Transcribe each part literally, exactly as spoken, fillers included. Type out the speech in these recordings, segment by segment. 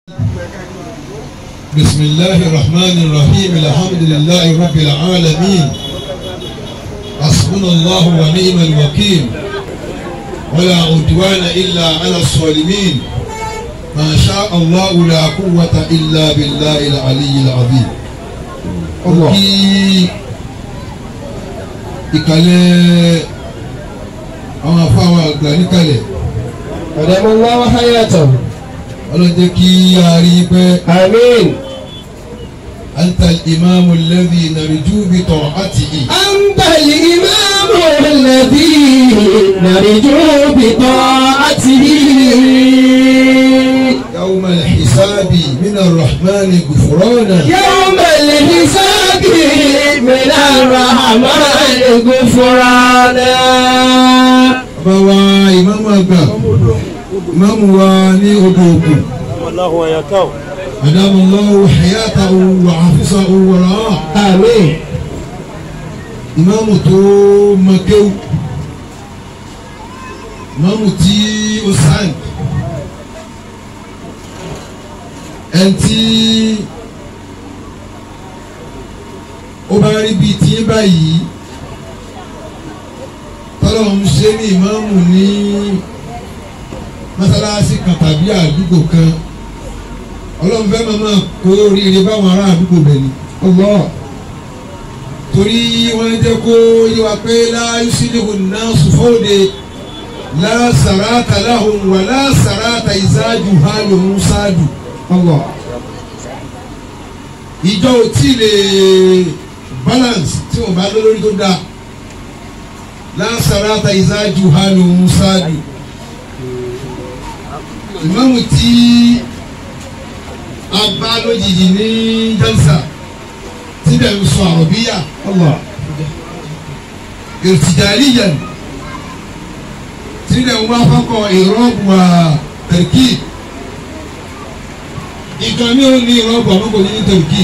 بسم الله الرحمن الرحيم الحمد لله رب العالمين حسبنا الله ونعم الوكيل ولا عدوان إلا على الظالمين ما شاء الله لا قوة إلا بالله العلي العظيم. الله ìkàlẹ̀ àwọn afáwọn àgbà níkàlẹ̀. ọ̀dẹ̀mọ̀ ńlá wá hayàtọ̀. ọlọ́jẹ́ kí a rí i pé. àmín. أنت الإمام الذي نرجو بطاعته. أنت الإمام الذي نرجو بطاعته. يوم الحساب من الرحمن غفرانا. يوم الحساب من الرحمن غفرانا. bàbá ìmáàmù àgbà ìmáàmù wa ní odò ògùn. Allahu ayakaw. أدام الله حياته وحفظه ورعاه. آمين. ìmáàmù tó mọ̀kéwù ìmáàmù tí ó sáǹd ẹni tí ó bá rí bíi tí báyìí tọ́lọ́hún ṣe ní ìmáàmù ní mọ́sálásí kan tàbí àdúgbò kan ọlọ́run fẹ́ máa máa kó oríire báwọn ará àdúgbò bẹ̀ ni ọlọ́ torí wọ́n jẹ́ kó yé wa pé láyé sílẹ̀kù náà sùfọ́ọ̀dẹ lásàràtà láhùn wà lásàràtà ìsáájú hálòhùn sáájú ọlọ́ ìjọ ò tí lè balance tí wọ́n bá lọ lórí tó dáa lásàràtà ìsáájú hálòhùn sáájú ìmáàmù tí abá lójijì ní jalsa síbẹ̀ ń sọ àrọ̀bíyà Allah irtijaliyan síbẹ̀ ń wá fọ́kọ̀ ìrọ́bù wa tẹ̀rkì nǹkan ní òun ní ìrọ́bù àmọ́kò ní tẹ̀rkì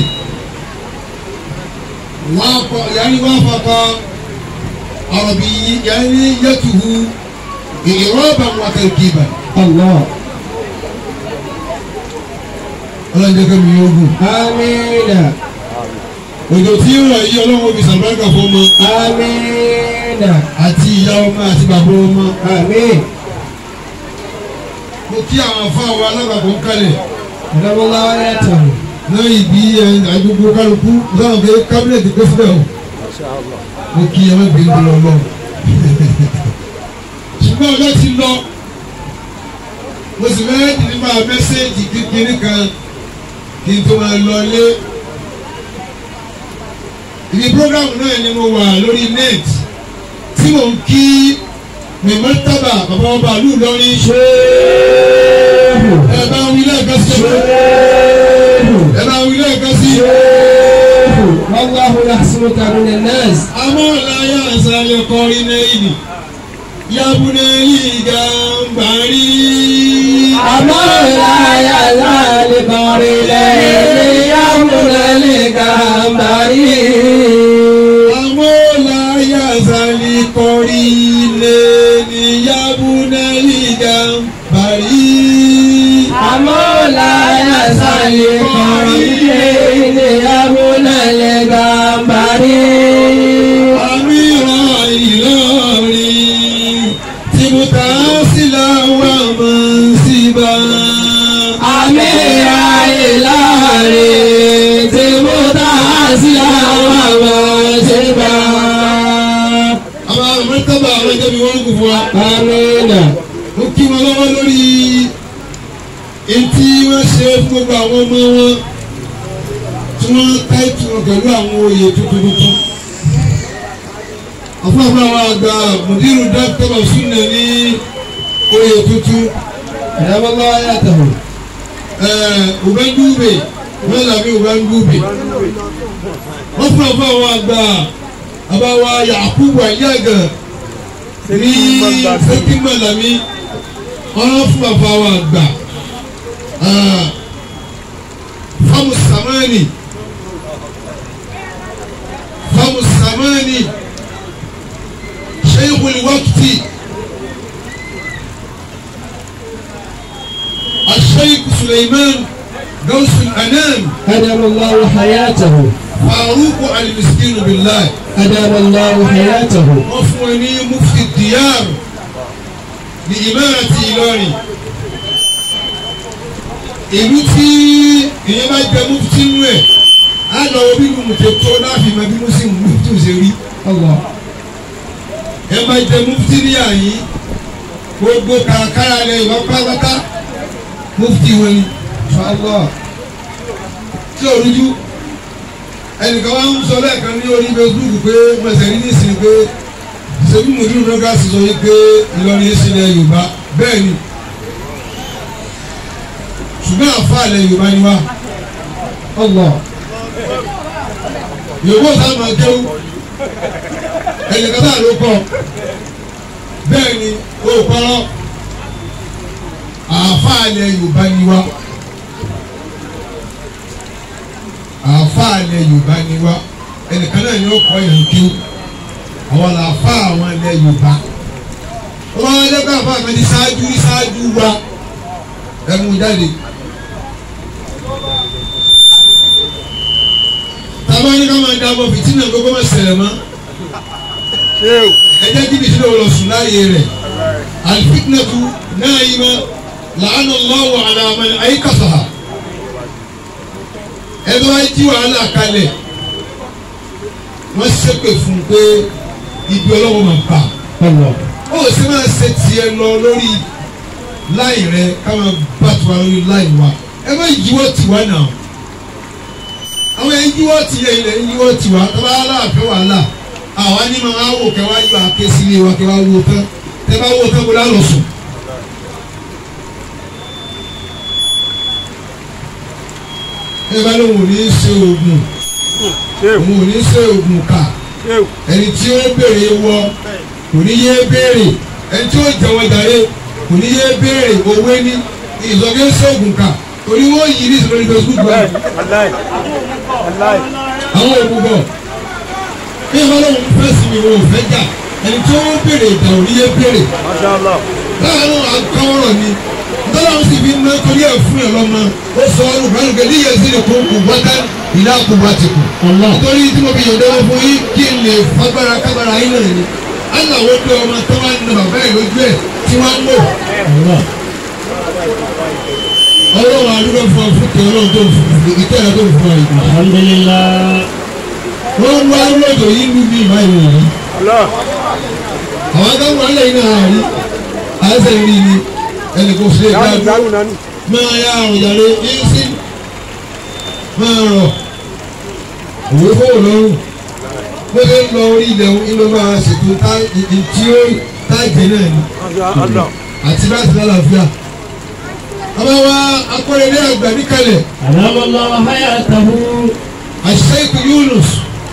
yàní wá fọ́kọ̀ àrọ̀bí yàní yẹtuhu ìrọ́bà wa tẹ̀rkì bá Allah. ọlọ́njẹ́ kẹ́mi yóò gùn. Amina. òjò tí ń rọ̀ yí ọlọ́run fi sàbáàkà fún ọmọ. Amina. àti ìyá ọmọ àti bàbá ọmọ. Àmín. mo kí àwọn afáwọn alábàbọ̀ ń kalẹ̀. ọ̀dẹ̀mọ̀ ńlá wá hayàtọ̀. náà ìbí àgbègbè kálukú láwọn kẹ́ kábínẹ̀tì pé fúnbẹ̀ o. mo kí ẹ má gbé ń lọ lọ. ṣùgbọ́n ọjọ́ ti lọ mo sì fẹ́ dì nípa mẹ́sẹ̀ẹ̀jì kékeré kan kí n tó máa lọ lé ibi programu náà ni mo wà lórí net tí mò ń kí mẹ̀mọ́tàbà bàbá ọba àlù lọ́rin ṣéèfù ẹ bá ń wí lẹ́ẹ̀kan sí ṣéèfù ẹ bá ń wí lẹ́ẹ̀kan sí ṣéèfù wallahu yahsimuka minan nas. àmọ́ ọ̀làyà àṣàlẹ̀ kọrin náà ìdì yabune igambari. Amola ya zali korile yabune igambari. Amola ya zali korile yabune igambari. Amola ya zali korile yabune igambari. Amira Ìlọrin mutasila wa mansiba. Amira Ìlọrin tí mutasila wa mansiba. àwọn àmọ́tàbà àwọn ẹgbẹ́ mi wọ́n ń kú fún wa. Amina. mo kí wọn lọ́wọ́ lórí etí wọ́n ṣe fún gbogbo àwọn ọmọ wọn tí wọ́n táìtù wọn pẹ̀lú àwọn oyè tuntun tuntun. àfọwọ́fọ́ àwọn àgbà mùdírù dókítà súnà ní oyè tuntun. ọ̀dẹ̀mọ̀ ńlá wá hayàtọ̀. Ubangube wọ́n làbí Ubangube wọ́n fún ọ̀fọ̀ àwọn àgbà àbáwá Yakubu Ayaga ní Sẹ́kímọ̀lámí wọ́n fún ọ̀fọ̀ àwọn àgbà Famu Samani Famu Samani Sheikhul Waqti الشيخ سليمان gawsul anam أدام الله حياته faruku al-miskinu billahi أدام الله حياته wọ́n fún ẹ ní mufti diyar ní imarati Ìlọrin ìlú tí ìyẹn bá jẹ mufti nù ẹ á lọ wo bí mo tẹ tó láàfin ma bí mo sì mú tó ṣe rí الله ẹ bá jẹ mufti ní àyè gbogbo kàkàrà rẹ ìwà pátápátá mufti wọn ni inshallah tí o rújú ẹnìkan wá ń sọ lẹ́ẹ̀kan ní orí Facebook pé mọ̀sẹ̀ rí nísìnyí pé ṣebí mòdúró lọ́gà sì sọ yìí pé Ìlọrin yìí sílẹ̀ Yorùbá bẹ́ẹ̀ ni ṣùgbọ́n àfáàlẹ̀ Yorùbá ni wá الله Yorùbá sáà máa kéwú ẹnìkan sáà ló kọ bẹ́ẹ̀ ni ó kọ́rọ́ àfáàlẹ̀ Yorùbá ni wá àfáàlẹ̀ Yorùbá ni wá ẹnìkan náà ni ó kọ́ yẹn kéwú àwọn làáfà àwọn ilẹ̀ Yorùbá wọ́n wá lẹ́kọ̀ọ́ àfáà kan ti ṣáájú rí ṣáájú wa ẹ̀mú jáde. tàbá ní ká máa dábọ̀ fìtínà gbogbo máa ṣẹlẹ̀ mọ́ ẹ jẹ́ kí bìtínà wọ́n lọ sùn láàyè rẹ̀ alifitinatu náà yìí mọ́ làánà lọ́wọ́ àlàmà ayé kàfà ẹ bá jí wàhálà kalẹ̀ wọ́n ṣépè fún pé ibi ọlọ́wọ́ máa bà الله ó sì máa ṣe tiẹ̀ lọ lórí láì rẹ ká máa bá tiwa lórí láì wa ẹ má yíwọ́ tiwa náà àwọn ẹni yíwọ́ tiẹ̀ ilẹ̀ yíwọ́ tiwa tọ́ba aláàfẹ́ wàhálà àwa ní máa wò kẹwàá yọ àké sílé wa kẹwàá wò tán tẹ bá wò tán kó lálọ́ sùn. ẹ bá lóun ò ní í ṣe oògùn òun ò ní í ṣe oògùn kà ẹni tí ó béèrè wọ kò ní yé béèrè ẹni tí ó jẹun jàre kò ní yé béèrè òwe ní ìzọgé sóògùn kà torí wọ́n yí ní ìsọ̀rọ̀ Facebook wa àwọn òbúbọ̀ bí ìwọ́n lóun fẹ́ sí mi wọn ò fẹ́ jà ẹni tí ó béèrè ìjà ò ní yé béèrè láàánú àkọ́wọ́rọ̀ ni ntọ́láwọn sì fi ń mọ́ torí ẹ̀ fún ẹ̀ lọ́mọ ó sọ ọ́ lùkọ́ àlùkò ní yẹn sí ni kò kò wọ́tá ìlà kò wá ti kù. nítorí tí mo fi yọ̀dọ̀ wọn fún yín kí n lè fagbára kábàrà yín náà ni aláwọ̀ pé ọmọ tó wá ń nà bàbá ẹ̀ lójú ẹ̀ tí wọ́n ń lò. ọlọ́run àdúgbò fún ọ fún kí ọlọ́run tó fún ìtẹ́ ẹ̀ tó fún ọ yìí. alhamdulillah. wọ́n wá lọ́dọ̀ yín lù mí ìbáyìí wọ̀nyí. àwọn akẹ́kọ̀ọ́ alẹ́ yìí náà rí àṣẹ rí ni ẹnì kò ṣe é dáadọ́ máa yá àrùn yàrá yín sí máa rọ̀ òwe fowó lọ́rùn bó ṣe ń lọ orí ilẹ̀ ìlú máa ṣètò tí ó tájẹ náà ni àti láti lálàáfíà. àbá wa akọ́rẹ́lẹ́ àgbà níkàlẹ̀. àdámọ́lá hayatahu. Sheikh Yunus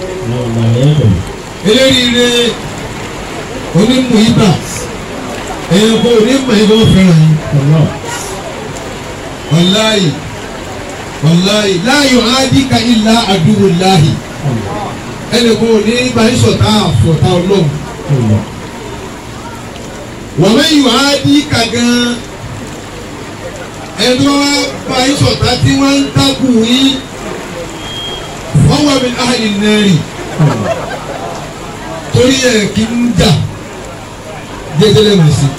eléríire onímù ibà èèyàn kò onímù ibà ó fẹ́ràn yín. wàláyì wàláyì láàyò ádìkà ìlà àdúgbò láàyè ẹnì kò ní báyìí sọ̀tà àfọ̀tà ọlọ́run. wọ́n mẹ́yìn ádìkà gan ẹni wọ́n báyìí sọ̀tà tí wọ́n ń takù yín wọ́n wà mí áhàlì nẹ́rì torí ẹ̀ kí ń jà jẹjẹrẹ mà sí.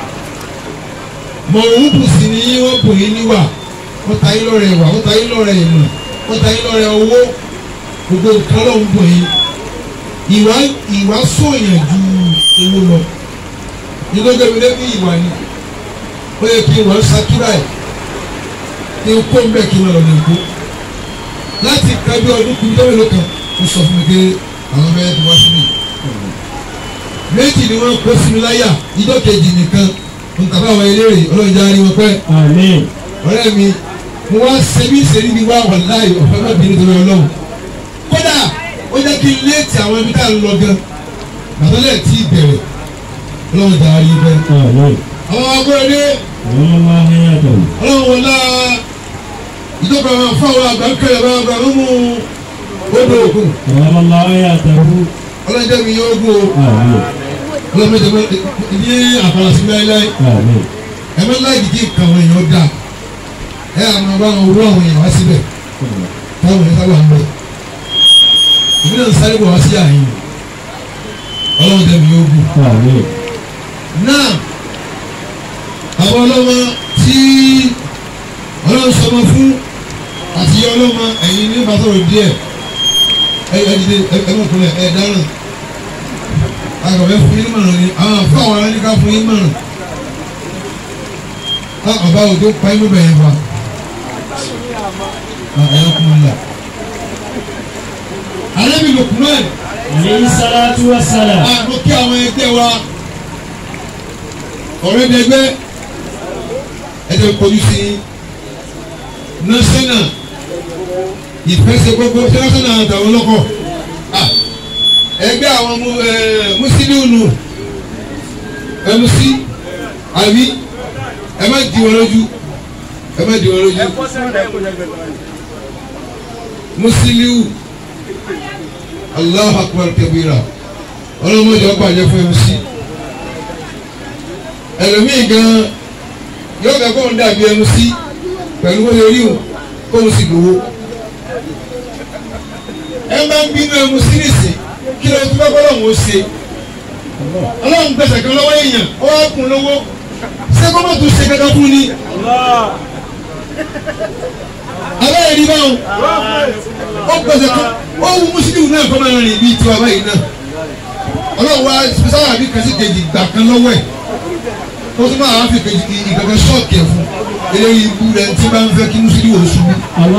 mọ̀ òun bù sí ni wọ́n bù yín níwà wọ́n ta yín lọ́rẹ̀ ìwà wọ́n ta yín lọ́rẹ̀ ìmọ̀ wọ́n ta yín lọ́rẹ̀ owó gbogbo nǹkan lọ́hùn bù yín. ìwà ìwà sọ̀yàn ju owó lọ nígbàgbọ́ mi lé ní ìwà ni ó yẹ kí wọ́n ṣàkíyà ẹ̀ kí n kó ń bẹ̀ kí n lọ lè kó láti kájú ọdún kúndé mélòó kan ó sọ fún mi pé àwọn bẹ́ẹ̀ ti wá sí mi. méjì ni wọ́n kó sí mi láyà ìjọ kejì nìkan nǹkan bá wọn eléré ọlọ́run já rí wọn pẹ́. àmín. ọ̀rẹ́ mi mo wá sẹ́mi ìṣèlú mi wá wà láàyè ọ̀fẹ́ má bínú torí ọlọ́run. kódà ó jẹ́ kí n léètì àwọn ibi tá a lọ gan bàtọ́lẹ̀ tí ì bẹ̀rẹ̀ ọlọ́run já rí pẹ́. àmín. àwọn agbóyọdé ọlọ́run wọlá ìjọba àwọn afáwọn àgbà ń kẹlẹ̀ bá àgbà ń mú odò òkun. àdámọ́lá hayatahu. ọlọ́jọ́ mi yóò gbó ọlọ́mọdé ní àfàlàsí láéláé àmín. ẹ má láì kí kàwọn èèyàn dà ẹ àmọ́ bá wọn wúrọ̀ àwọn èèyàn wá síbẹ̀ táwọn ẹ̀ sábà ń bẹ̀ èmi náà ń sáré bọ̀ wá sí àyìn ọlọ́run tẹ̀mí yóò gùn. náà àwọn ọlọ́mọ tí ọlọ́run sọmọ fún àti ọlọ́mọ ẹ̀yin ní bàtọ̀rọ̀ díẹ̀ ẹ ẹ dìde ẹ mọ̀ kúnlẹ̀ ẹ dáràn àgbàbẹ́ fún yín mọ̀ràn ni àwọn àfọ àwọn aráníká fún yín mọ̀ràn á ọba òjò pa yín bẹ́ẹ̀ yẹn fa ẹ̀yọ́ kún un là. Ànábì Lukman. Alayhi salatu wa salam. àmọ́ kí àwọn ẹgbẹ́ wa ọ̀rẹ́ dẹgbẹ́ ẹ̀jẹ̀ kojú sí national ìfẹsẹ̀ gbogbo national àtàwọn ọlọ́kọ̀ ẹgbẹ́ àwọn mùsùlùmí ẹ̀mùsí àbí ẹ má di wọn lójú ẹ má di wọn lójú mùsùlùmí Allahu akbar kabira ọlọ́mọdé ọgbà jẹ́ fún ẹ̀mùsí ẹlòmíì gan yóò fẹ́ kóun dàbí ẹ̀mùsí pẹ̀lú bó ṣe rí o kóun sì lówó ẹ máa ń bínú ẹ̀mùsí nìsín kí ló tún bá bọ́lọ́hún ó ṣe ọlọ́run gbèsè kan lọ́wọ́ èèyàn ó wá kún lówó ṣé kó má tún ṣe kankan fún ni. abẹ́rẹ́ rí báwọn ó gbèsè kan ó wú mùsùlùmí náà kọ́ máa rìn bíi tiwa báyìí náà ọlọ́run wá sábà bí kan sí kejì gbà kan lọ́wọ́ ẹ̀ ó tún máa fi kejì ìkankan ṣọ́ọ̀kì ẹ̀ fún eléyìí ikú rẹ̀ tí bá ń fẹ́ kí mùsùlùmí ò ṣubú.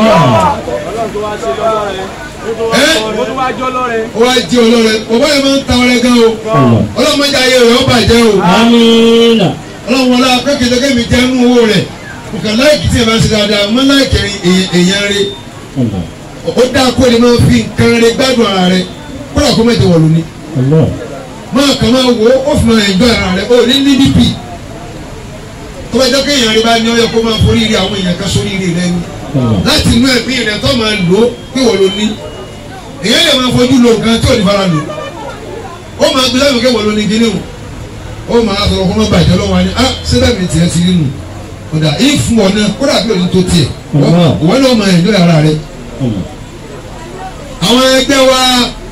ẹ ó wá jẹ ọlọ́rẹ bàbá yẹn máa ń ta ọrẹ gan o ọlọ́run máa ń jẹ ayé rẹ̀ ó bàjẹ́ o ọlọ́run wọlé akẹ́kẹ̀ẹ́ kẹ́mi jẹ́ nú owó rẹ̀ nǹkan láìkì tí ẹ bá ń ṣe dáadáa mọ́ láìkì èèyàn rẹ̀ ó dáa kó lè máa fi nǹkan rẹ̀ gbádùn ara rẹ̀ kó lè kó mẹ́jọ wọ̀lú ni máa kàn máa wò ó fi máa ẹ̀jọ́ ara rẹ̀ ó ní ní dp tó bá jẹ́ kéèyàn rẹ̀ bá ní ọyọ kó máa forí rí àwọn èèyàn kan sórí rí rẹ̀ ni láti inú ẹ̀mí rẹ̀ tó máa lò ó pé wọ́n ló ní èèyàn lè máa fojú lo nǹkan tí ò ní fara lò ó máa gbé lẹ́nu kéwọ́n ló ní kíní o ó máa sọ̀rọ̀ kó má bàjẹ́ lọ́wọ́ wa ni ah síbẹ̀ mi tiẹ̀ ti rí nù kódà ìfún ọ̀nà kódà bí òní tó tiẹ̀ wọ́n lọ́ máa ẹ̀jọ́ ara rẹ̀ àwọn ẹgbẹ́ wa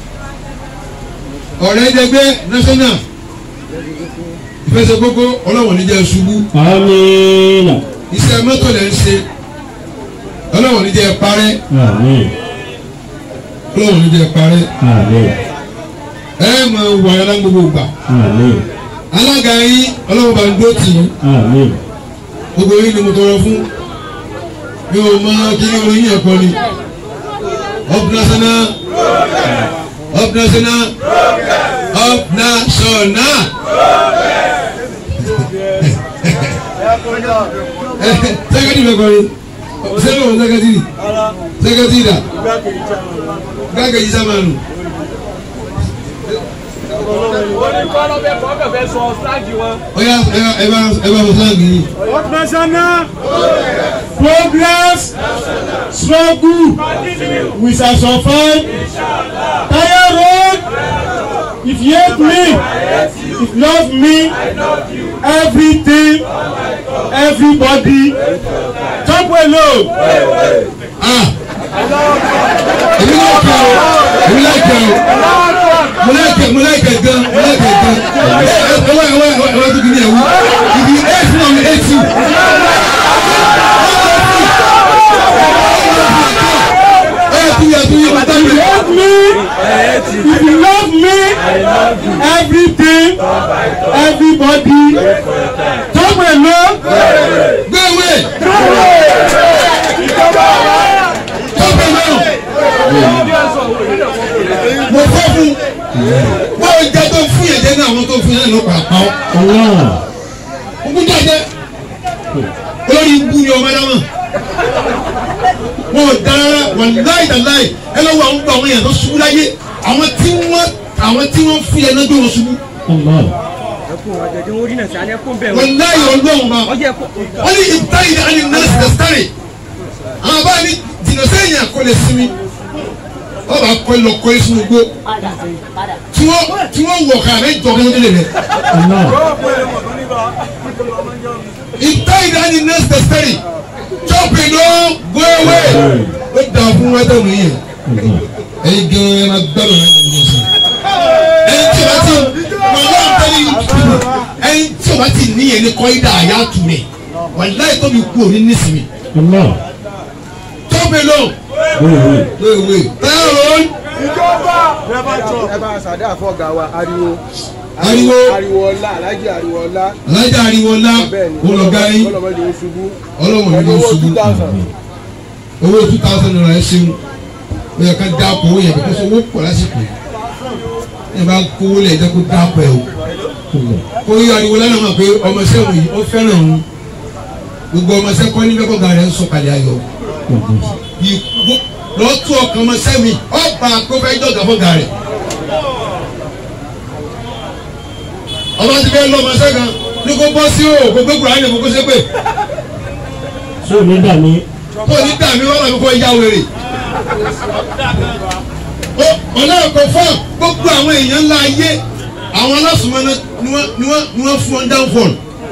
ọ̀rẹ́ ẹgbẹ́ national ìfẹsẹ̀ gbogbo ọlọ́wọ̀n ní jẹ́ ṣubú Àmín. iṣẹ́ mọ́tò lẹ́ ń ṣe ọlọ́wọ̀n ní jẹ́ parẹ́ Àmín. ọlọ́wọ̀n ní jẹ́ parẹ́ Àmín. ẹ mọ wàyà náà gbogbo gbà Àmín. alága yín ọlọ́wọ̀n bá ń dó tì í Àmín. gbogbo yín ni mo tọrọ fún mi ò mọ kí ni oyin ẹ̀kọ́ ni up national up national up national sẹ́kẹ́tì fẹ́ kọ́ni sẹ́kẹ́tì wọn sẹ́kẹ́tì sẹ́kẹ́tì dà gbàgẹ́jì sábàánù. Oya ẹ bá ẹ bá sọ yìí. Up national progress struggle we shall survive tire road if you hate me if you love me everything everybody jump well low. Ah èmi náà kẹ́ o èmi náà kẹ́ o mo náà kẹ́ mo náà kẹ́ gan mo náà kẹ́ gan ẹ ẹ ẹ wá ẹ wá ẹ wá tó kí ni ẹ wú ibi ẹ fún ọmọ ẹ tù. If you love me, if you love me, everything, everybody, jump well low. Go away. Jump along. Mo fọ́ fún wọ́n ìjà tó fún yẹn jẹ́ náà àwọn tó fún yẹn ló pa pa ọ́. Ogún jẹ́jẹ́ olórí ibú ni ọmọ ẹ̀dá mọ̀. Wọ́n dára wọ́n láì dà láì ẹ lọ́wọ́ àwọn gbọ́ àwọn èèyàn tó ṣubú láyé àwọn tí wọ́n àwọn tí wọ́n fún yẹn náà gbé wọn ṣubú. Wọ́n láì ọlọ́run ma wọ́n ní ìtàyè ní àní nọ́ọ̀sì tẹ̀sítárì àwọn bá ní jìnnà sẹ́yìn àkọlẹ̀ sinmi wọ́n bá kọ́ lọ kọ́ sínú gbó tí wọ́n tí wọ́n wọ̀ ká rẹ̀ jọ kí lè rẹ̀. Ìtàyè ní àní nọ́ọ̀sì tẹ̀sítárì chop it down go away ó dà fún wa dànù yẹn ẹ̀yin gan ẹ máa gbàdọ̀ náà ẹ̀yin gan sọ ẹ̀yin tí o bá ti wọ́n náà tẹ́lẹ̀ yìí ẹ̀yin tí o bá ti níyẹn ní kọ́ ìdá àyà tù rẹ̀ wọ́n láì tóbi kú òní nísìmí chop it down go away tẹ́lẹ̀ ìjọba ẹ bá ṣàdé àfọ̀gà wa ariwo ariwo ariwo ọlá alájí ariwo ọlá alájà ariwo ọlá olùgarí ọlọmọdé ń ṣubú ọlọ́wọ̀n ní oṣù owó two thousand naira ẹ ṣeun ó yẹ ká dáàpọ̀ owó yẹn bẹ́ẹ̀ kó owó pọ̀ lásìkò ẹ bá kówó lẹ̀ jẹ́ kó dáàpọ̀ ẹ̀ o kó yọ ariwo lánàá mọ̀ pé ọmọ sẹ́wọ̀n yìí ó fẹ́ràn òun gbogbo ọmọ sẹ́kọ́ ní bẹ́ẹ̀ kọ́ga rẹ̀ ń sọ̀kalẹ̀ ayọ̀ lọ́tún ọkàn ọmọ sẹ́mi ọba akófẹ́ jọ̀gà fọ́ga rẹ̀ ọba ti fẹ́ lọ́mọ sẹ́kan ní kó bọ́ sí o kó gbé kura ní kókó sépè. ṣé o ní dà mí. kó o ní dà mí wọ́n làbí kó ya wèrè. ọ̀nà ẹ̀kọ́ fún gbogbo àwọn èèyàn ńlá ayé àwọn alásùnmọ́ ni wọ́n ni wọ́n ni wọ́n fún wọn down fall.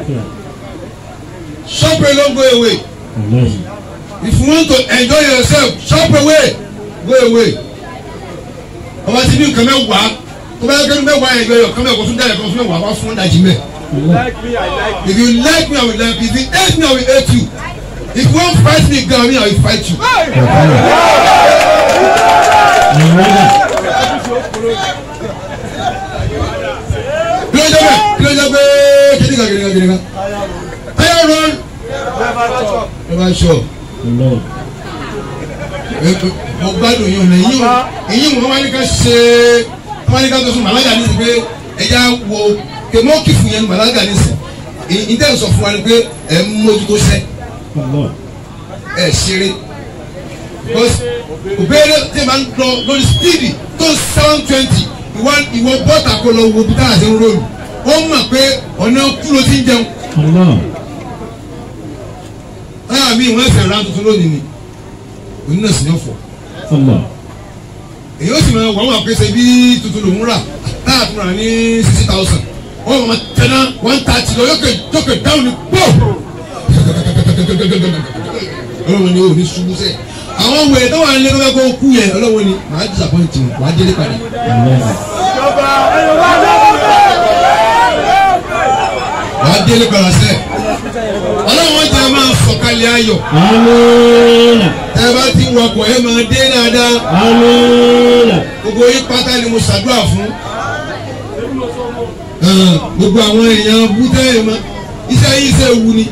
shop alone go away. if you want to enjoy yourself shop away go away. ọba ti ní nǹkan mẹ́wàá tó bá yẹ kẹ́nu mẹ́wàá yẹn yọ kọ́mẹ́ kó tún dá yẹ kó fún mẹ́wàá wá fún ọ̀dàjì mẹ́. If you like me I will like you if you hate me I will hate you if you wan fight me gan me I will fight you. kí ló jẹ́ bẹ́ẹ̀ kí ló jẹ́ pé kíníkà kíníkà kíníkà ayọ̀ run never sure mo gbádùn yín ọ̀nà yín ìyín wọn wá ní ká ṣe wọn ní ká tó fún màlága ní sìn pé ẹja wo kèmọ́kì fún yẹn ní màlága ní sìn ìdẹ́ sọ fún wa ni pé ẹ̀ ń mójútó sẹ́ ẹ̀ ṣeré òbéèrè tí ma ń lọ lórí speedy tó seven twenty ìwọ ìwọ bọ́tà kó lọ wo bí táyà ṣe ń rólù ó mọ̀ pé ọ̀nà kúló ti ń jẹun táyà mi ìwọ̀n ẹ̀fẹ̀ ra tuntun lónìí ni òní náà sì ní ọ̀fọ̀ èyí ó sì máa wọ́n wà pé ṣe bí tuntun lòún rà táyà tó rà ní sixty thousand wọ́n máa tẹ̀ná one thirty lọ yókè jókè dáhùn ní pọ̀ ọlọ́run ni ó ní ṣubú sẹ́ àwọn wèrè tó wà ní lẹ́kọ̀ọ́ kó kú yẹn ọlọ́run ni màá disappoint wọn wàá délé padà. wàá délé padà sẹ́ ọlọ́run jẹ́ máa sọ̀kalẹ̀ ayọ̀. ẹ bá ti wakọ̀ ẹ máa dé dáadáa. gbogbo yín pátá ni mo ṣàdúrà fún. gbogbo àwọn èèyàn bútẹ́ ẹ̀ mọ́ iṣẹ́ yìí iṣẹ́ wu ni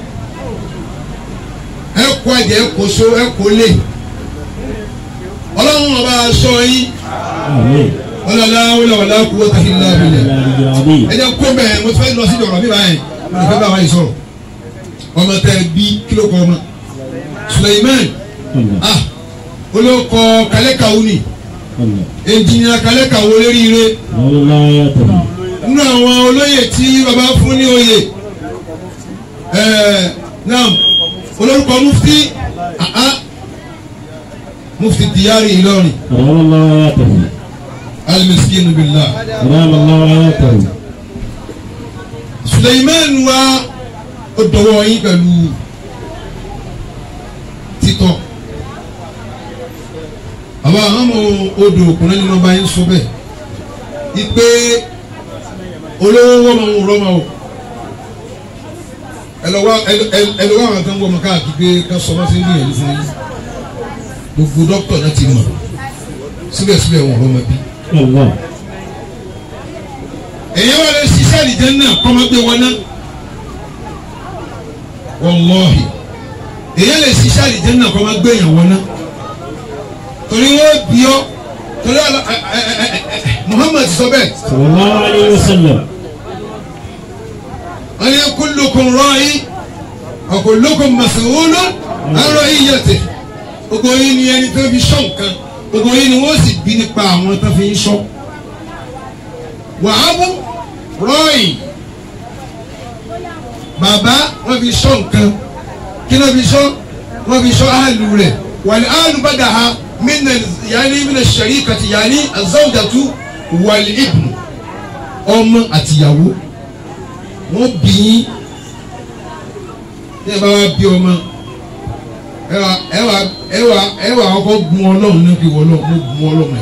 ẹ kó àjẹ́ ẹ kó so ẹ kó lè ọlọ́run ọba aṣọ yín ọlọ́lá wọlé kú wọ́n tàbí ńlá abilẹ̀ ẹ jẹ́ kó bẹ́ẹ̀ mo fẹ́ lọ sí ìdọ̀rọ̀ mi báyìí mo fẹ́ bá wáyé sọ̀rọ̀ ọmọ tẹ bí kílò kọ ọmọ Suleiman ah olóko kálẹ́kàwó ni ẹnjìnìyà kálẹ́kàwó léríire nínú àwọn olóyè tí baba fún ní oyè ẹ̀ẹ́ náà olórúkọ mufti aha mufti diyari Ìlọrin alimiskin billah Suleiman wa ó dọwọ́ yín pẹ̀lú títọ́ àwọn àmọ́ odò òkùnrin nínú ọba yín sọ bẹ́ẹ̀ ipe olówó wọ́n máa ń rọ́ máa wò ẹlọ́wọ́ ẹlọ́wọ́ àwọn kan wọ́n mọ̀ káàkiri pé ká sọ wọ́n sí ní ìyẹn fún yín gbogbo dókítà náà ti mọ̀ síbẹ̀síbẹ̀ wọn ọ̀rọ̀ máa bí. èyí wà lè ṣiṣẹ́ àdìjẹ́ náà kọ́mọ́gbé wọn náà wọ́lọ́ọ̀hì èyí lè ṣiṣẹ́ àdìjẹ́ náà kọ́mọ́gbé yẹn wọn náà torí wọ́n bí ọ́ torí Muhammad sọ bẹ́ẹ̀. sallallahu alayhi wa sallam. ani kullukum ra'i wa kullukum mas'ulun an ra'iyyatihi gbogbo yín ni ẹni tó fi sọ nǹkan gbogbo yín ni wọ́n sì bí nípa àwọn tó fi ń sọ. wàhábù ra'i bàbá wọ́n fi sọ nǹkan kí ló fi sọ wọ́n fi sọ áàlù rẹ̀ wal áàlù badaha min yaani min ash-sharikati yaani az-zawjatu wal ibnu ọmọ àtìyàwó wọ́n bí yín ní ẹ bá wá bí ọmọ ẹ wà ẹ wà ẹ wà ẹ wà ọkọ gun Ọlọ́run náà kí wọ́n lọ mo gun Ọlọ́run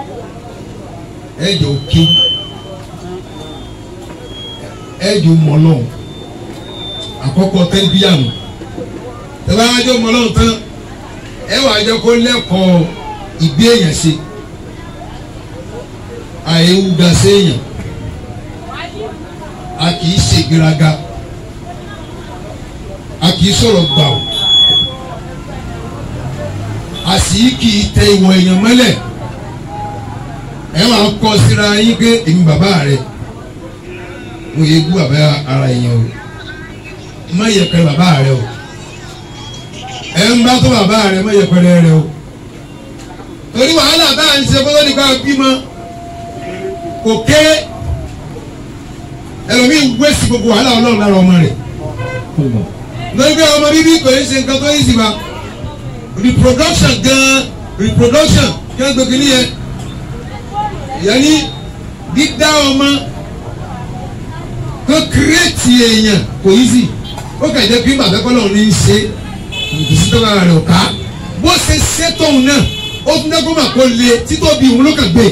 ẹ ẹ jọ kí ẹ jọ mọ Ọlọ́run àkọ́kọ́ tẹ́lifíàmù tẹ́lá jọ mọ Ọlọ́run tán ẹ wà jọ kó lẹ́kọ̀ọ́ ìgbé èèyàn ṣe àìwúga séèyàn a kì í ṣe gbéraga a kì í sọ̀rọ̀ gbà ó a sì kì í tẹ ìwọ̀ èèyàn mọ́lẹ̀ ẹ wà ń kọ́ síra yín pé èmi bàbá rẹ̀ mo yẹ bú bàbá ara èèyàn o má yẹ pẹ̀lú bàbá rẹ̀ o ẹ ń bá tó bàbá rẹ̀ má yẹ pẹ̀lú rẹ̀ o torí wàhálà bá à ń ṣe kótó nípa bímọ kò ké ẹlòmíì wéṣì gbogbo wàhálà Ọlọ́run lára ọmọ rẹ̀ lórí pé ọmọ bíbí kò ní ṣe nǹkan tó yí sí wa reproduction gan reproduction kí wọ́n gbé kínní yẹn yẹnni dídá ọmọ tó kírètì èèyàn kò yí sí ó kà jẹ́ pé bàbá kọ́ lọ́run ní í ṣe ìdísí tó bá rẹ̀ ọ̀ká bó ṣe ṣe tóun náà ó tún dẹ́kun mà kó le títóbi òun ló kàn gbé.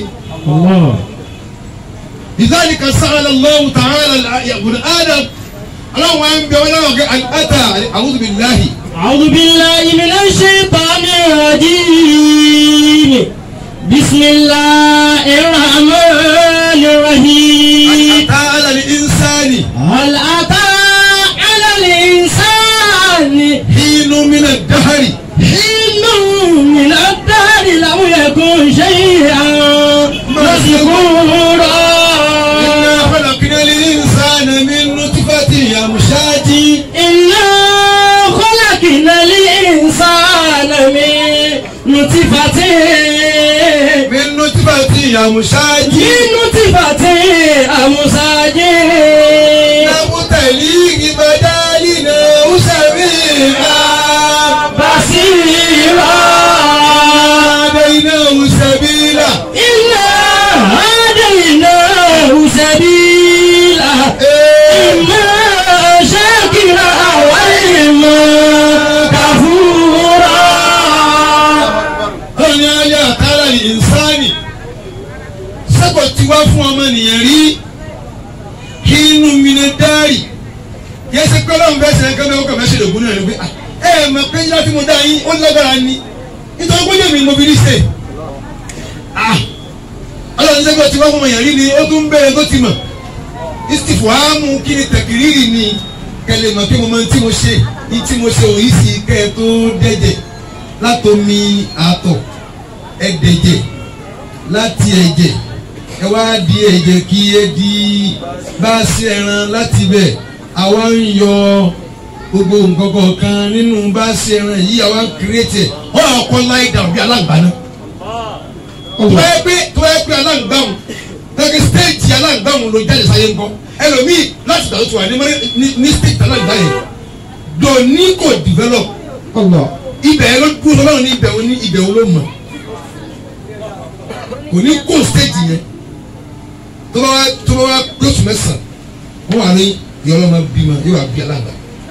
لذلك سأل الله تعالى يا ابن آدم اللهم أنبئ ولا أتى أعوذ بالله أعوذ بالله من الشيطان الرجيم بسم الله الرحمن الرحيم هل أتى على الإنسان هل أتى على الإنسان حين من الدهر حين من الدهر لم يكن شيئا مذكورا إنا خلقنا الإنسان من نطفة أمشاج إنا خلقنا الإنسان من نطفة من نطفة أمشاج من نطفة أمشاج نبتليه بدالناه سميعا بصيرا هديناه سبيلا إنا هديناه سبيلا إما شاكرا وإما كفورا. ọ̀nà ayé àtàrà ìsáni sẹ́kọ̀ tí wá fún ọmọnìyàn rí inú mi ní dárì kí ẹ ṣe pé ọlọ́run bẹ́ẹ̀ ṣe ẹgbẹ́ mẹ́wọ́ kàmẹ́ṣẹ́ lògùn náà ló pé ẹ ẹ mọ̀ pé yíyá tí mo dá yín ó lágbára ni nítorí pé yèmí mo fi rí ṣe ọlọ́run sẹ́kọ̀ tí wá fún ọmọnìyàn rí ni ó tún bẹ̀rẹ̀ tó ti mọ̀ ìsìfò àmú kí ni tẹ̀kìrìrì ni kẹlẹ̀ mọ̀ pé mo máa ń tí mo ṣe ní tí mo ṣe òyìn sí kẹ́ ẹ tó dẹ́jẹ̀ látomi àtọ̀ ẹ̀dẹ̀jẹ̀ láti ẹ̀jẹ̀ ẹ wá di ẹ̀jẹ̀ kí ẹ di bá a ṣe ẹran láti bẹ̀ àwa ń yọ gbogbo nǹkan kọ̀ọ̀kan nínú bá a ṣe ẹran yìí àwa ń kírètì ẹ̀ ọ́ ọkọ láì dàrú bí aláǹgbá náà tó ẹ pé tó ẹ pé aláǹgbá wọn tẹ́kí stéèjì aláǹgbá wọn ló jáde sáyé ńkọ́ ẹlòmíì láti dàrú tó wà ní stéèjì aláǹgbá yẹn dòní kò develop ibẹ̀ ló dúró lọ́wọ́ ní ibẹ̀ ní ibẹ̀ ló mọ̀ kò ní kó stéèjì yẹn tó bá wá tó bá wá lóṣù mẹ́sàn-án wọ́n wà ní ìyọlọ́mọ bímọ yóò wá bí aláǹgbá.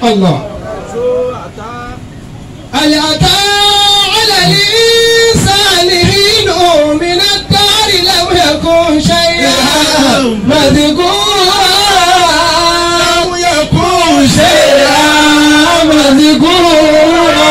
هل أتى على الإنسان حين من الدهر لم يكن شيئا مذكورا لم يكن شيئا مذكورا.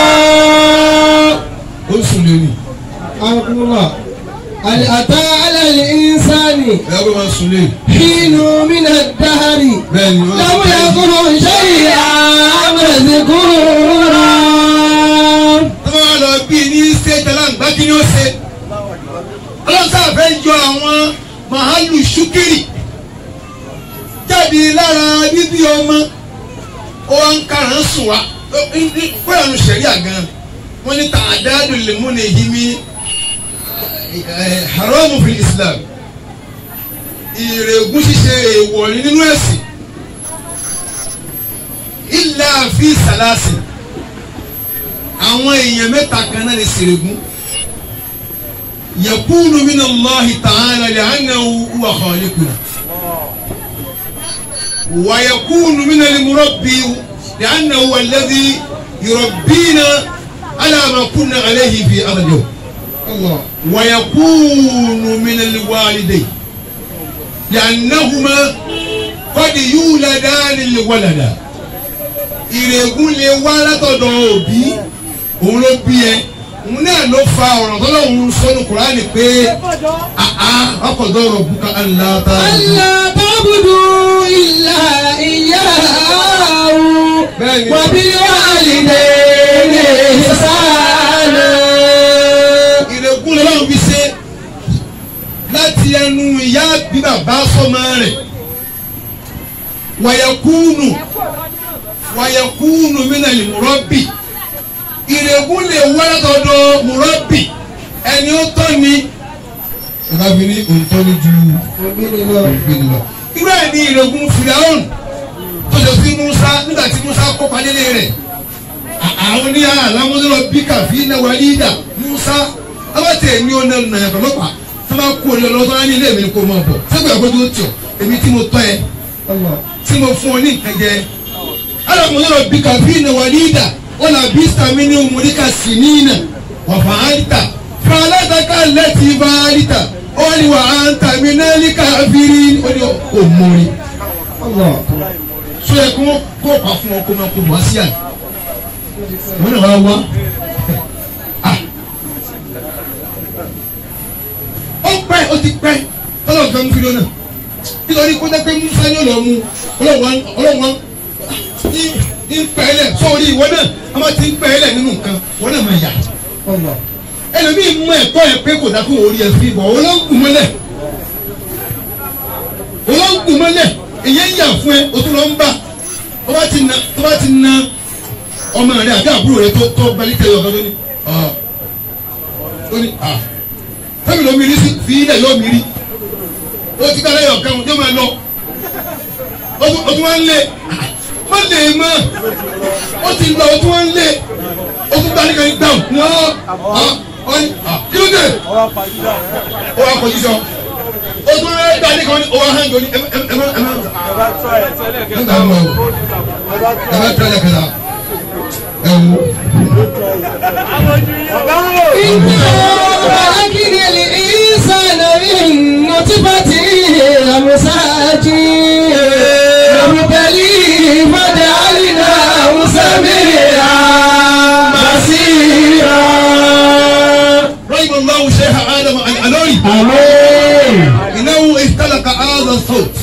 ó sùn lórí. أرحم الله. هل أتى على الإنسان ẹ bá máa sùn lé. حين من الدهر bẹ́ẹ̀ni wọ́n لم يكن شيئا مذكورا. wọ́n wá lọ bí ní stéèjì aláǹgbá kí ni ó ṣe. ọlọ́sà fẹ́ yọ àwọn màálù ṣúkìrì jáde lára bíbí ọmọ ó wá ń karùn-ún sùn wá bóyá nu sẹ̀ríà gan wọ́n ní tàdáàdù lè mú ní ìhìmí haramu fi Islam ìrègùn ṣíṣe èèwọ̀ nínú ẹ̀sìn illa fi sàlásì àwọn èèyàn mẹ́ta kan náà ní sèrègùn yakunu min Allahi ta'ala li'annahu huwa khaliquna wa yakunu min al-murabbi li'annahu huwa alladhi yurabbina ala ma kunna alayhi fi amadiyo wa yakunu min alwalidayn li'annahuma qad yuladani liwalada ìrègùn lè wá látọ̀dọ̀ òbí òun ló bí ẹ òun náà ló fa ọ̀rọ̀ tó lọ́wọ́ sọ́nù Kùránì pé àá ọkọ̀dọ̀ ọ̀rọ̀ bùkà aláta. alábàbùdù ìlà ìyáwó wàbí wàlídé ní ìsàlẹ̀. ìrègùn lọ́wọ́ fi ṣe láti ẹnu ìyá bí bàbá sọ́mọ rẹ̀ wàyẹ̀kúnù wàyẹ̀kúnù mínàlì mùrọ́bì ìrègùn lè wá látọ̀dọ̀ mùrọ́bì ẹni ó tọ́ ni ìbá fi ní òǹtọ́ ní ju òǹgbìn lọ. irú ẹ̀ ní ìrègùn fìdáhùn tó ṣe sí Musa nígbà tí Musa kópa nílé rẹ̀ àwọn ní àlámọ́dúnrún bí kàfí náà wà lídà Musa abátẹ̀ ní ọ̀nà nàyàtọ̀ lọ́pàá tó bá kú olè lọ́tọ́ á ní ilé mi kó máa bọ̀ sẹ́gbẹ̀ẹ́ àgbẹ̀dọ̀ ó tì ọ́ èmi tí mo tọ́ ẹ tí mo fún ọ ní nǹkan jẹ alámọ̀lọ́rọ̀ bí kàfí ní wàlídà ó là bí sàmì ní òmùríkà sínínà wà fàálítà fàálátàkà lẹ́tì fàálítà ó ní wà á ń tàmí náà ní káfírí ó ní òmùrí. sọ yẹ kó kó pa fún ọ kó máa kó bọ́ sí àná wọn náà wá wá ó pẹ́ ó ti pẹ́ tọ́lọ̀ kan fi lónà nítorí kó dẹ́pẹ́ Musa yóò lọ mú ọlọ́wọ́n ọlọ́wọ́n ń pẹ́ẹ́lẹ̀ sórí ìwọ náà a máa ti ń pẹ́ẹ́lẹ̀ nínú nǹkan wọ́n náà máa yà ẹlòmíì mú ẹ̀kọ́ ẹ̀ pé kò dákú orí ẹ̀ fi bọ̀ olóńgùn mọ́lẹ̀ olóńgùn mọ́lẹ̀ èyí ń yà fún ẹ o tún lọ ń bà tó bá ti na tó bá ti na ọmọ rẹ àbí àbúrò rẹ tó tó balẹ̀ tẹ̀lé ọ̀gá tó ní ó ní à tẹ́mi ló mi rí sí fi ilẹ̀ yóò mi rí ó ti gbálẹ̀ yọ̀ kan yóò máa lọ ó tún wá ń lé má lè mọ́ ó ti lọ ó tún wá ń lé ó tún gbálẹ̀ kan gbà ó ní kí ló dé ó wá kọjú sọ ó tún wá gbálẹ̀ kan ó wá hàn jọ ní ẹ ẹ ẹ má ẹ má ẹ bá tọ́ ẹ ẹ bá tọ́ ẹ kẹta ẹ wo. ولكن الإنسان من نطفة أمشاج نبتليه فجعلناه سميعا بصيرا. رحم الله شيخ آدم العلوي. آمين. إنه استلق هذا الصوت.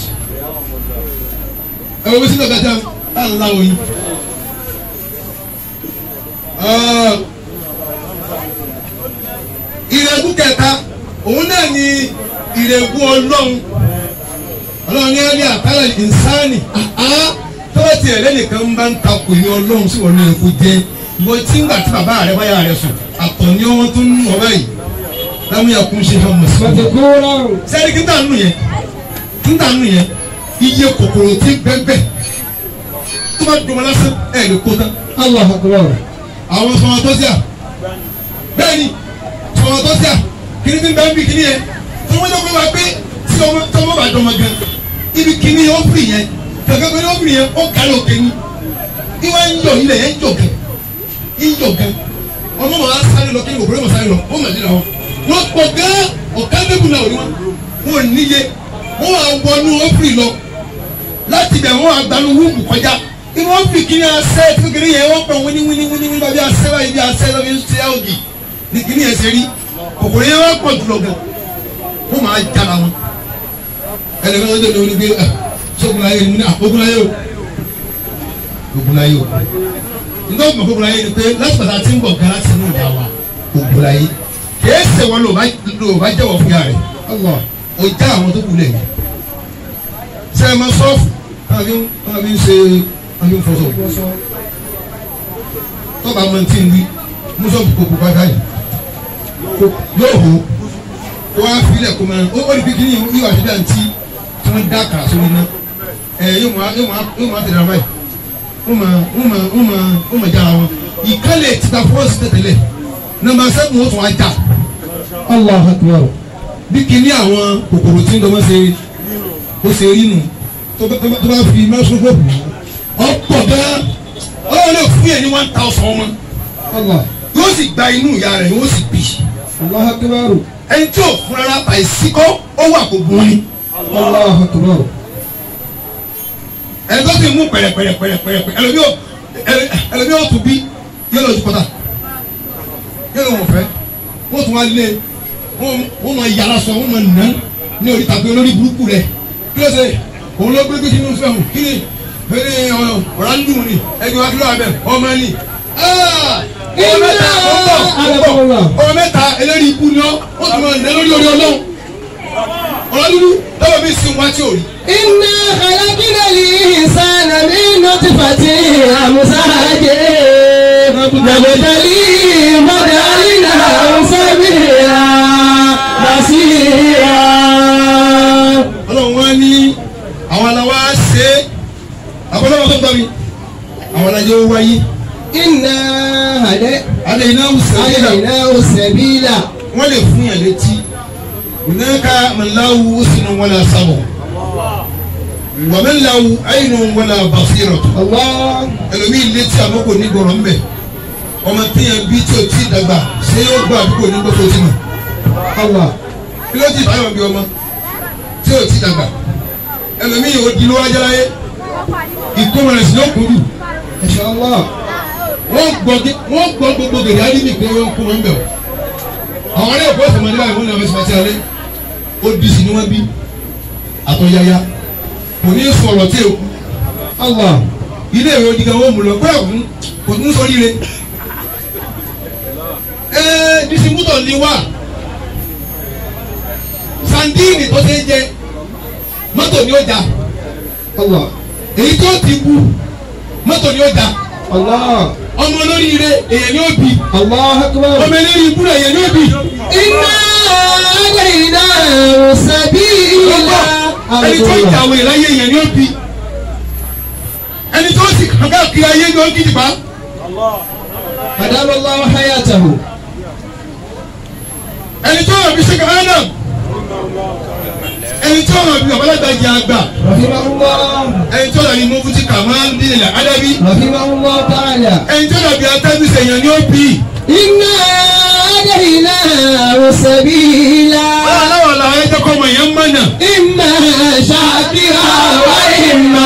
أو بس نقدم الله. آه. ìrègùn kẹta òun náà ni ìrègùn ọlọ́run ọlọ́run ní ẹni àkàrà ìsáni tọ́wọ́ tiẹ̀ lẹ́nìkan bá ń takò ní ọlọ́run sí wọn ní ẹ̀kú jẹ́ ìbọn tí ń gbà tí bàbá rẹ báyà rẹ sùn àtọ̀ ní ọwọ́ tó ń wọ̀ báyìí lámúyà kún ṣe hàn mọ̀ sí wọn. sẹ́ni kí n tà nù yẹn kí n tà nù yẹn iye kòkòrò tí bẹ́ẹ̀ tó bá dùn wọn lásán ẹ̀ lè kó tán. Allahu Akbar. àwọn sọmọ tó sí à bẹ́ẹ̀ ni ọmọ tó ṣá kìnní tí ń bẹ ń bí kìnní yẹn tí wọ́n jẹ́ pé wá pé tí ọmọ tí ọmọ bá dán ọmọ gan ibi kìnní yẹn ó fìrì yẹn gẹ́gẹ́ bí ó fìrì yẹn ó kálọ̀ òkè ni ìwà ń yọ ilẹ̀ yẹn ń yọ gan ń yọ gan ọmọ màá sáré lọ kí ni òbúrẹ́ màá sáré lọ ó mà nílò wọn wọn pọ̀ gan ọ̀ká lébù náà òní wọn wọn ò níye wọn wà wọnú ó fìrì lọ láti bẹ̀ wọn àgbàlú wúùmù kọjá ìwọ ń fi kìnní asẹ́ tí kìnní yẹn wọ́n pọ̀ wíní wíní wíní wíní bàbí asẹ́ báyìí bí asẹ́ lọ́bi ń ṣe àwògì ní kìnní yẹn ṣe rí kòkòrò yẹn wá pọ̀ jùlọ gan kó máa jara wọn ẹnì kan tó lórí pé sókùnláyé ni àkókùnláyé o ògùnláyé o nígbà tó ògùnláyé ni pé láti pàtàkì tí ń bọ̀ gan láti inú ìyá wa ògùnláyé kìí ṣe wọn lò bá jẹ́wọ́ fún yàrá rẹ̀ o já àwọn tó kù lẹ̀ yìí ṣe é máa sọ́ọ̀fù káwọn fi ń ṣe káwọn fi ń fọṣọ tọ́ba máa ń tí ń wí mú sọ́ọ̀fù kókó pátá yìí yóò hó kó wá filẹ̀ kó máa ó ó ní bíkíní yóò wá síbi àǹtí tí wọ́n dá kàrà sórí iná ẹ̀ yóò máa yóò máa yóò máa tẹ̀lé ara báyìí ó máa ó máa ó máa ó máa jára wọn ìkálẹ̀ tìta fọ́ọ̀sì tẹ̀tẹ̀lẹ̀ nàmbà sẹ́gun ó tún wá já. Allahu Akbar. bíkíní àwọn kòkòrò tí ń dọ́mọ́ ṣe ó ṣe rí nù tó bá fi microscope ọ̀pọ̀ gan ọlọ́run lè fún yẹn ní one thousand ọmọ yóò sì gba inú ìyá rẹ̀ yóò sì bì. Allahu akbar. ẹni tí ò fún rárá àìsí kọ́ ó wà kó gun ni. Allahu akbar. ẹni tó ti mú pẹ̀rẹ̀pẹ̀rẹ̀pẹ̀rẹ̀pẹ̀rẹ̀ ẹlòmíì ò ẹlòmíì ò tún bí yóò lọ ju kọ́tà yóò lọ wọ̀ fẹ́ wọ́n tún wá lé wọ́n máa yàrá sọ wọ́n máa nà ní orí tàbí olórí burúkú rẹ̀ kí ló ṣe òun ló gbé gbé sínú fẹ́ hù kí ni ẹni ọ̀rá ń dùn ní ẹgbẹ́ wa kí ló wà bẹ́ẹ̀ ọmọ ẹni. ọmọ mẹ́ta ọmọ mẹ́ta eléyìí ikú ni ọ́ wọ́n tún máa nà lórí orí ọlọ́run ọ̀rọ̀ dúdú lọ́wọ́ mi sì wá tí ò rí. Inna khalaqna al-insana min nutfatin amshajin nabtalihi faja'alnahu sami'an basira. ọlọ́run wá ní àwọn aláwa ṣe é àbọ̀lọ́wọ́ tó ń gbọ́ mi àwọn alájẹ́ ó wáyé. Inna hada adaynahu sabila adaynahu sabila. wọ́n lè fún yàn létí hunaka man lahu usnun wala sam'un wa man lahu aynun wala basiratu. Allah. ẹlòmíì létí àmọ́ kò ní gbọ́rọ̀ ńbẹ̀ ọmọ tíyẹn bí tí o ti dàgbà ṣé yóò gbọ́ àbí kò ní gbọ́ tó ti mọ̀. Allah. kí ló ti báyọ̀ bí ọmọ tí o ti dàgbà ẹlòmíì ò di lówó ajẹ́láyé ìkómọ rẹ̀ sí ló kúrú. Masha Allah. wọ́n gbọ́ wọ́n gbọ́ gbogbo gèrè alíbi pé wọ́n kó wọn bẹ̀ wọ́n. àwọn ọ̀rẹ́ òkú ọ̀sẹ̀ mọ́lẹ́ báyìí wọ́n ní ọmọ ìsìnkú àti alẹ́ ó di sí ni wọ́n bí àtọ̀yáyá kò ní sọ̀rọ̀ tí èkú. Allah. ilé ìwé odigan wọ́n mú lọ pé ọ̀hún kò tún sọ líle. ẹ̀ẹ́ disimutọ̀ ni wà sandini tó ṣe ń jẹ mọ́tò ni ó jà Allah. èyí tó ti bu mọ́tò ni ó jà Allah. ọmọ olóríire èyàn ni ó bì Allahu akbar. ọmọ eléyìí ibùdó èyàn ni ó bì. Inna hadaynahu sabila. ẹni tó jàwé láyé èyàn ni ó bì ẹni tó sì kàn káàkiri ayé ni ó ń gidi bá. Adama Allahu hayatahu. ẹni tó rà bí ṣe kàn ánà ẹni tó rà bí ọ̀bọ̀lágbàjì àgbà Rahimahullah. ẹni tó rà bí mufti Kamal Din Al-Adabi Rahimahullah ta'ala. ẹni tó rà bí atẹ́bísẹ̀ èyàn ni ó bì. Inna hadaynahu sabila. aláwọ̀ làwọn ẹjọ́ kọ́ ọmọ èèyàn mọ̀nà. Imma shakira wa imma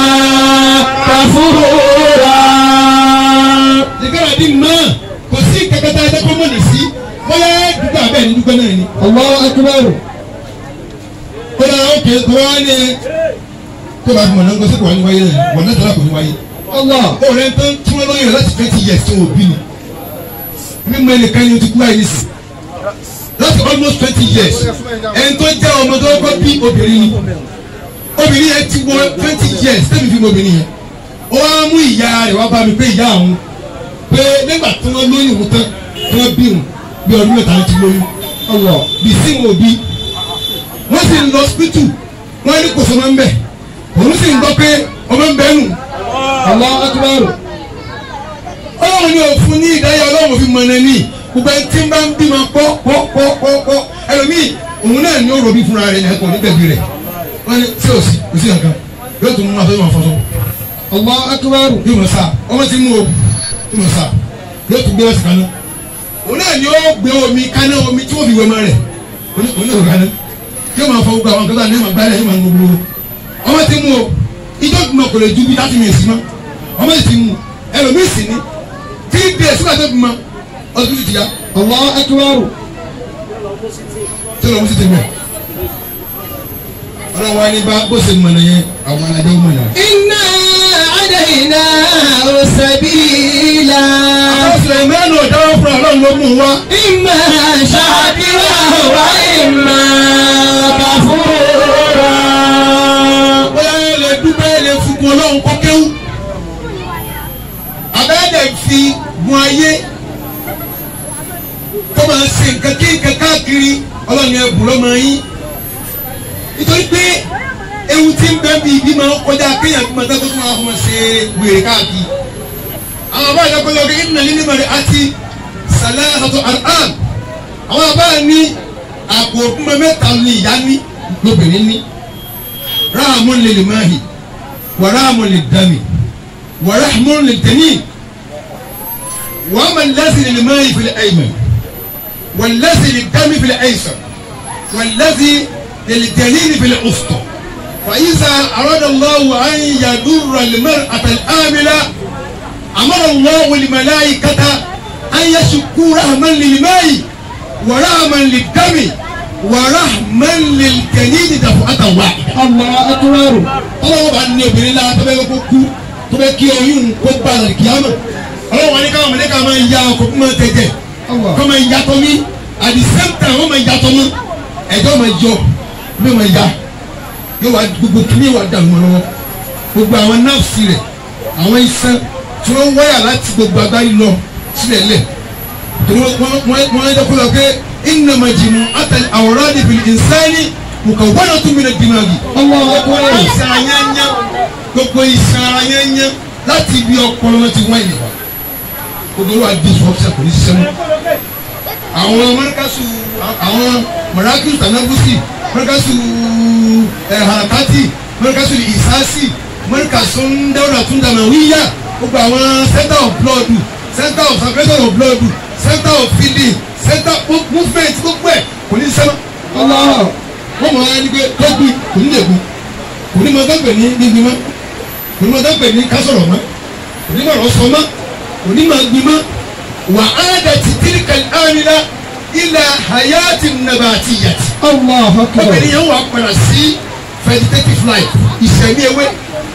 kafura. ìgbàlá bí mọ́ kò sí kẹkẹtà ẹjọ́ kọ́ mọ̀nà sí bóyá dúpẹ́ abẹ́ ní dúpẹ́ náà ni. Allahu akbar. ó dára ó kéé kó wá ní tó bá fi mọ̀nà ń gbọ́ sí kò wá ní wáyé náà wọ̀n náà tó lápò ní wáyé. Allah. ó rẹ̀ ń tán tí wọ́n lóyún rẹ̀ láti twenty years tí wọ́n bí ni. mímọ ẹnìkan ni o ti kú láyé nísì láti almost twenty years ẹni tó jẹ́ ọmọ tó kọ́ bí obìnrin ni obìnrin yẹn ti wọ twenty years tẹ́mi fi mọ obìnrin yẹn ó wá mú ìyá rẹ̀ wá bá mi pé ìyá àwọn pé nígbà tí wọ́n lóyún òun tán tí wọ́n bí òun bí ọdún mẹ́ta ti lóyún Allah. bí sí wọn ò bí wọ́n sì ń lọ hospital wọ́n ní kò sọ́mọ́ ń bẹ̀ òun sì ń gbọ́ pé ọmọ ń bẹ́ nù. Allahu akbar. ọlọ́run ni òfin ní ìdáyà ọlọ́run fi mọ̀nà ní gbogbo ẹni tí ń bá ń bímọ pọ́ pọ́ pọ́ pọ́ pọ́ ẹlòmíì òun náà ní ó rọbí fúnra rẹ̀ ní ẹ̀kọ́ nígbẹ̀bí rẹ̀ wọ́n ní sí òsì kò sí nǹkan yóò tún mú aṣọ yóò máa fọṣọ Allahu akbar. yóò máa sá ọmọ tí mú o yóò máa sá yóò tún gbé ọsì kaná òun náà ni ó gbé omi kaná omi tí wọ́n fi wẹ̀ ọmọ rẹ̀ òun náà kaná yóò máa fọ gbogbo àwọn nǹkan tó ní ìmọ̀ gbálẹ̀ yóò máa gbogbo ọmọ tí mú o ìjọ ìgbìmọ̀ kò lè ju bí láti mi èsì mọ́ ọmọ sì ti mú ẹlòmíì sì ní three days nígbà tó fi mọ ọdún tó ti ya. Allahu akbar. tí lọ́wọ́ sì ti mọ̀ ọlọ́run wa ní bá bó ṣe mọ̀ nìyẹn àwọn alájọ́ mọ̀ náà. Inna hadaynahu sabila. àwọn Sùlẹ̀mánù ọ̀dáwọ́ fún ọlọ́run ló mú wa. Imma shakira wa imma kafura. bóyá lè dúpẹ́ lè fukun ọlọ́run kọ́ kéwú. abẹ́ẹ̀dẹ̀ fi gun ayé kó máa ṣe nǹkan kí nǹkan káàkiri ọlọ́run ẹ̀ bùrọ̀ máa yín. nítorí pé ewu tí ń bẹ́ẹ̀ bí ibi máa ń kọjá kéèyàn tó máa dákọ́ tó máa fọmọ ṣe wèrè káàkiri. àwọn àbá ìdákọ́ lọ kí ìdùnnà nínú ìmọ̀lẹ́ àti sàlẹ̀ àtọ̀ àrùn. àwọn àbá ní àpò òkúmọ mẹ́ta ní ìyá ní lóbìnrin ní. ráàmù lè lè máa hì wà ráàmù lè dàmì wà ráàmù lè tẹ̀lé. وأما الذي للماء في الأيمن والذي للدم في الأيسر والذي للجنين في الأسطى فإذا أراد الله أن يضر المرأة الآملة أمر الله الملائكة أن يشكوا رحما للماء ورحما للدم ورحما للجنين دفعة واحدة. الله أكبر. ọlọ́wọ́ bá ní obìnrin lára tó bẹ́ẹ̀ kó kú tó bẹ́ẹ̀ kí oyún kó gbà lọ kíámà ọlọ́wọ́ ní káwọn mọ̀lẹ́ká máa ń ya ọkọ̀ kó máa tẹ̀jẹ̀ kó máa ń ya tọ́ mí at the same time wọ́n máa ń ya tọ́ mọ́ ẹ̀jọ́ máa yọ bí wọ́n máa ya yóò wá gbogbo kíní wà dànù wọn lọ́wọ́ gbogbo àwọn nọ́ọ̀sì rẹ̀ àwọn iṣan tí wọ́n wáyà láti gbogbo agbárí lọ sílẹ̀ lẹ̀ torí wọ́n ń dẹ́kun lọ pé innama jimu'atul awradi fil insani mukawwanatun min ad-dimaghi. Allahu akbar. ìṣàn ayẹyẹ gbogbo ìṣàn ayẹyẹ láti ibi ọpọlọ náà ti wá ìyẹ̀wò gbogbo wa di sọ́ọ̀sì kò ní ṣiṣẹ́ mọ́. àwọn mọ́ríkàsù àwọn mọ̀rákìlù tànàbùsì mọ́ríkàsù harakati mọ́ríkàsù ìsásì mọ́ríkàsù ndẹ́wọ̀dà túndàmàwíyà gbogbo àwọn center of blood center of circulation of blood center of feeding center of movement gbogbo ẹ̀ kò ní ṣiṣẹ́ mọ́. wọ́n mọ̀ ẹ́ ní pé tọ́gbìn kò ní lè gun kò ní mọ̀ dágbẹ̀ ní gbígbí mọ́ kò ní mọ̀ dágbẹ̀ ní kásọ̀rọ̀ mọ́ kò ní mọ̀ ọ̀sọ̀ mọ́ kò ní mọ̀ gbí mọ́ wà á dà tí tìrìkà àmìlá ilà hayati nabatiyati. Allahu akbar. obìnrin yẹn wà padà sí vegetative life ìṣẹ̀mí ewé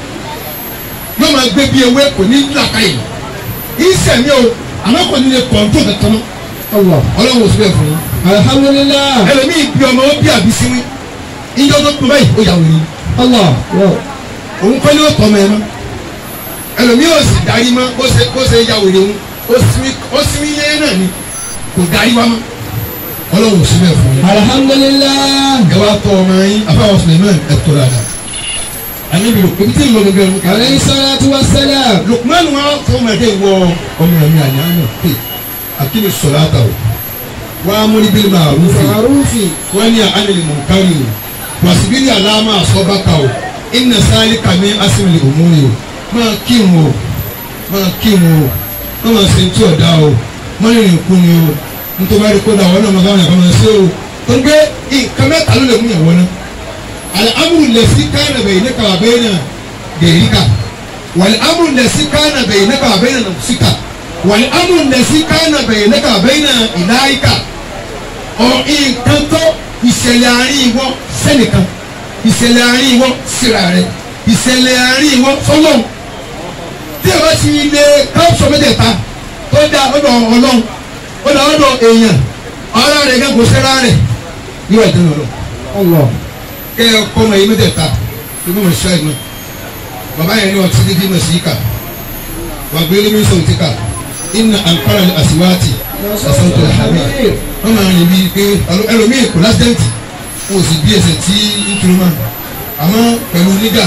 yóò máa gbé bí ewé kò ní làkàyè ìṣẹ̀mí o àmọ́ kò ní lè kọ̀ọ̀tún kankan mọ́. ọlọ́run ò sí bẹ́ẹ̀ fún yín. alhamdulilayi. ẹlòmíì bí ọmọ ó bí àbí síwí ìjọ tó kún báyìí ó yà wòye. Allah. òun kọ́ ni ó tọ́ ọmọ ẹ mọ́ ẹlòmíì ò sì darí mọ́ ó ṣe ó ṣe yà wòye òun ó sinmi yẹn náà ni kò darí wá mọ́ ọlọ́run ò sí bẹ́ẹ̀ fún yín. alhamdulilayi. ẹ wá tọ́ ọmọ yín afáwọn Suleiman ẹ tọ́ dáadáa. àníbi lò ebi tí ń lọ gẹ́gẹ́ ló kẹ́. alayhi salatu wa salam. Lukman wa fún ọmọdé wọ ọmọ mi àná àná pé akíni sọ̀rọ̀ àtàwọn wa múni bí màrúfì màrúfì. wọ́n ní àánìlì mọ̀nkárì o wàsíbílì àlámà àsọ́bàkà o ìnà sáálì kàmí asìmìlì òmùrì o máa kírun o máa kírun o wọ́n máa ṣe tí ọ̀dà o máa rìnrìn kúni o nítorí wọ́n rí kó dàwọn náà máa bá wọn yàgbọ́n máa ṣe o tó ń gbé nǹkan mẹ́ta ló lè mú yàwó náà àlẹ́ amúlù lẹ́sí káyọ̀ bẹ̀yìn ní kàwá bẹ́yìn náà gẹ̀ríkà wàlẹ́ amúlù lẹ́sí káyọ̀ bẹ̀yìn ní kàwá bẹ́yìn náà síkà wàlẹ́ amúlù lẹ́sí káyọ̀ bẹ̀yìn ní kàwá bẹ́yìn náà ìláyíkà ọ̀ nǹkan tó ìṣẹ̀lẹ̀ àárín ìwọ sẹ́nìkan ìṣẹ̀lẹ̀ àárín ìwọ síra rẹ ìṣẹ̀lẹ̀ àárín ìwọ fọlọ́n tí o bá ti lè káwọ́sọ mẹ́tẹ̀ẹ̀ta tó dá ọ̀dọ̀ ọlọ́run ó dá ọ̀dọ̀ èèyàn ọ̀rá rẹ̀ gẹ́gẹ́ kò sẹ́ra rẹ̀ yóò ẹ̀dùn lọ́rọ̀ Allah. kẹ́ ẹ kọ́ ọmọ yìí mẹ́tẹ̀ẹ̀ta ibi mọ̀ ṣáà ìmọ̀ bàbá yẹn ní ọtí dídí mọ̀ sí ìkà wà gbé lómi sọ̀rọ̀ tí kà ìnà àǹkárá àṣìwáàtì àṣàǹtò ìhàmì wọ́n máa rìn bíi pé ẹlòmíì kò lásìdẹ́ǹtì wọn ò sì bí ẹsẹ̀ tí ń kiri mọ́ àmọ́ pẹ̀lú nígà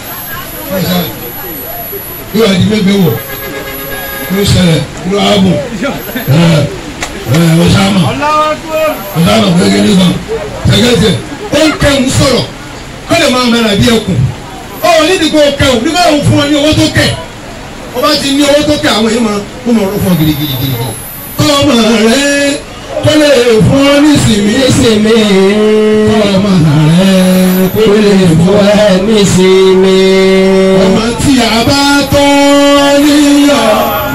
yóò wá di mẹ́gbẹ́ wọ̀ yóò ṣẹlẹ̀ yóò á bùn ẹ̀ ẹ̀ ọ̀ṣàmà ọ̀ṣàmà gbẹ́gẹ́ nígbà ṣẹ́gẹ́tẹ̀ ó ń kẹ́hùn sọ̀rọ̀ kọ́ lè máa mẹ́ra bí ẹkùn ó nídìí kó kẹ́hùn nígbà òun fún ọ ní owó tó kẹ̀ ó bá ti ní owó tó kẹ̀ àwọn èèyàn máa ó máa rọ́ fún ọ gidigidi ọmọ rẹ kó lè fún ọ nísìmí nísìmí. ọmọ rẹ kó lè fún ẹ nísìmí. ọmọ tí a bá tọ́ níyọ̀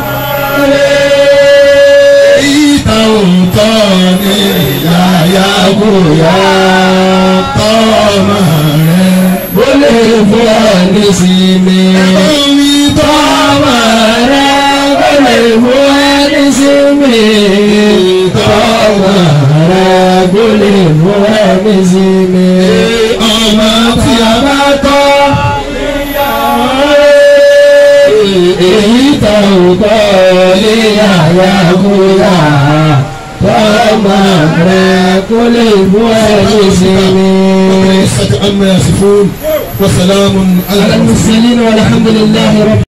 ìta òótọ́ ní yàyà bóyá tọ́mọ rẹ kó lè fún ẹ nísìmí. omi tọ́mọ rẹ kó lè fún ẹ nísìmí. tọ́mọ rẹ kó lè fún ẹ nísìmí. ọmọ tí a bá tọ́ èyí tó tọ́ ní àyà kúyà tọ́mọ rẹ kó lè fún ẹ nísìmí. عما يصفون وسلام على على المرسلين والحمد لله رب